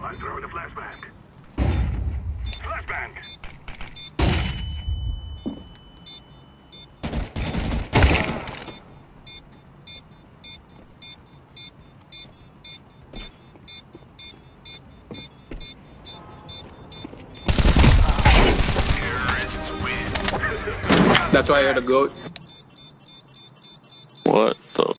I'm throwing a flashbang. Flashbang! That's why you're the GOAT. What?